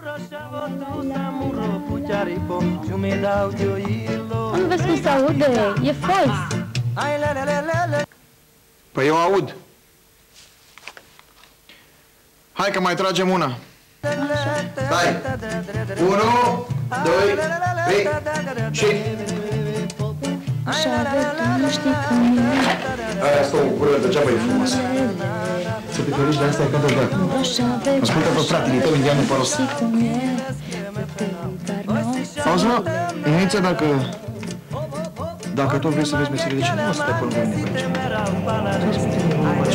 Nu vezi cum se aude? E fals. Păi eu aud. Hai că mai tragem una. Stai. 1, 2, 3 și... Așa avea, tu nu știi cum e. Aia stă o gură, degeaba e frumos. Să te ferești de asta e ca de dat. Ascultă pe fratele tău, indianul Paros. Auzi, mă, Inița, dacă tot vrei să vezi meserie, de ce nu o să te pără de muncă aici?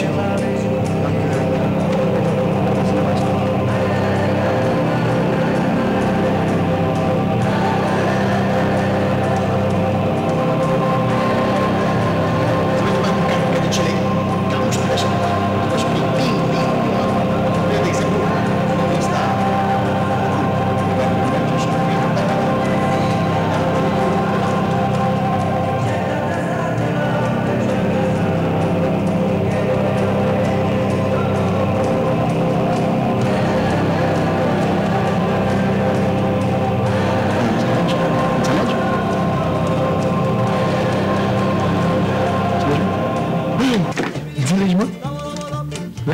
Înțelegi, mă? Da?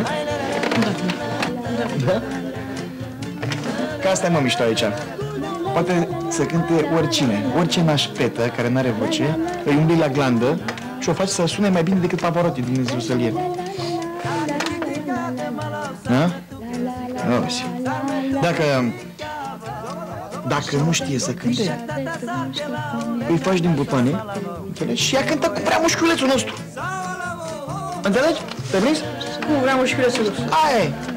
Da? Că asta e, mă, mișto aici. Poate să cânte oricine, orice nașpetă care n-are voce, îi umbli la glandă și o faci să sune mai bine decât Pavarotti, Dumnezeu să-l ierte. Da? Auzi. Dacă nu știe să cânte, îi faci din butoane, înțelegi? Și ea cântă cu prea mușchiulețul nostru. Înțelegi? Te-ai prins? Cum vreau mușchiulețul nostru? Aia e.